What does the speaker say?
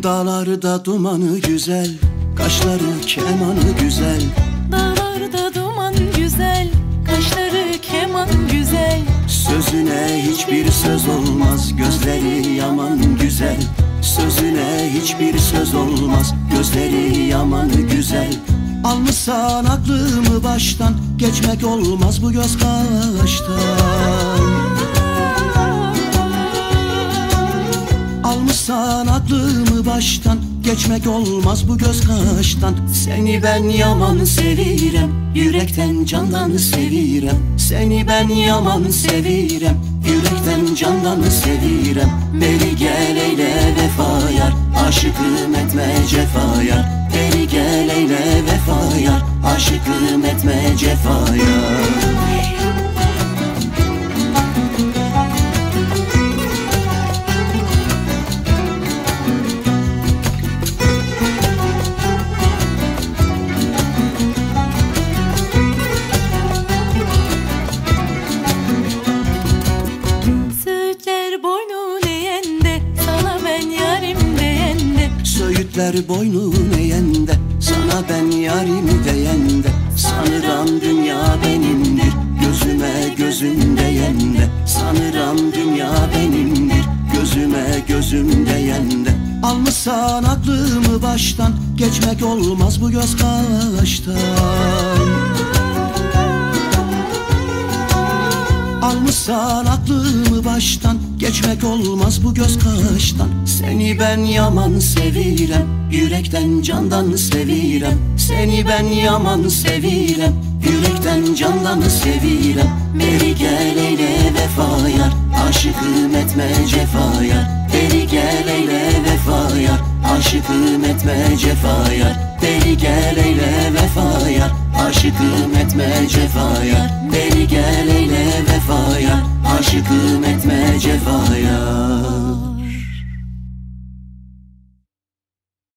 Dağlarda dumanı güzel, kaşları kemanı güzel. Dağlarda duman güzel, kaşları keman güzel. Sözüne hiçbir söz olmaz, gözleri yaman güzel. Sözüne hiçbir söz olmaz, gözleri yaman güzel. Almışsan aklımı baştan, geçmek olmaz bu göz kaştan. Almışsan aklımı baştan, geçmek olmaz bu göz kaştan. Seni ben yaman sevirem, yürekten candan sevirem. Seni ben yaman sevirem, yürekten candan sevirem. Beri gel eyle vefa yar, aşıkım etme cefa yar. Beri gel eyle vefa yar, aşıkım etme cefa yar. Söğütler boynun eğende, sana ben yarim deyende. Sanıram dünya benimdir, gözüme gözüm deyende. Sanıram dünya benimdir, gözüme gözüm deyende. Almışsan aklımı baştan, geçmek olmaz bu göz kaştan. Almışsan aklımı baştan, geçmek olmaz bu göz kaştan. Seni ben yaman sevirem, yürekten candan sevirem. Seni ben yaman sevirem, yürekten candan sevirem. Beri gel eyle vefa yar, aşıkım etme cefa yar. Beri gel eyle vefa yar, aşıkım etme cefa yar. Beri gel eyle vefa yar, aşıkım etme cefa yar. Beri gel eyle vefa yar, aşıkım etme cefa yar.